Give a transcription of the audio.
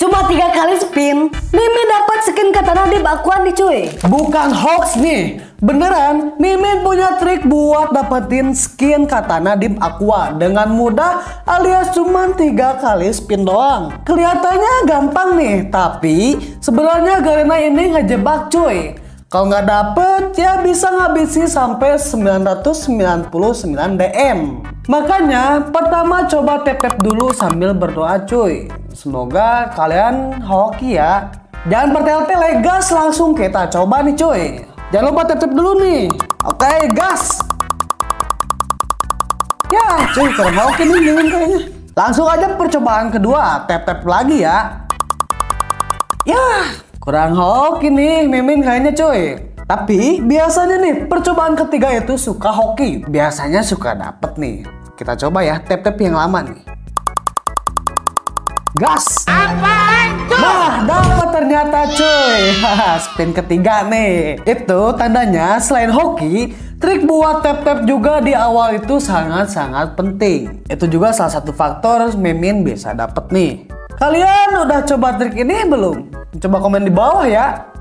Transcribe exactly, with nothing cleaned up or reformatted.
Cuma tiga kali spin, Mimin dapat skin katana di Aqua nih cuy. Bukan hoax nih, beneran Mimin punya trik buat dapetin skin katana di Aqua dengan mudah alias cuma tiga kali spin doang. Kelihatannya gampang nih, tapi sebenarnya Garena ini ngejebak cuy. Kalau nggak dapet ya bisa ngabisi sampai sembilan ratus sembilan puluh sembilan D M. Makanya pertama coba tap-tap dulu sambil berdoa cuy. Semoga kalian hoki ya. Jangan bertele-tele, gas langsung kita coba nih cuy. Jangan lupa tap-tap dulu nih. Oke, gas. Ya cuy, kurang hoki nih Mimin kayaknya. Langsung aja percobaan kedua, tap-tap lagi ya. Ya, kurang hoki nih Mimin kayaknya cuy. Tapi biasanya nih percobaan ketiga itu suka hoki. Biasanya suka dapet nih. Kita coba ya tap-tap yang lama nih. Gas. Apaan tuh? Nah, dapat ternyata cuy. Haha, spin ketiga nih. Itu tandanya selain hoki, trik buat tap-tap juga di awal itu sangat-sangat penting. Itu juga salah satu faktor Mimin bisa dapet nih. Kalian udah coba trik ini belum? Coba komen di bawah ya.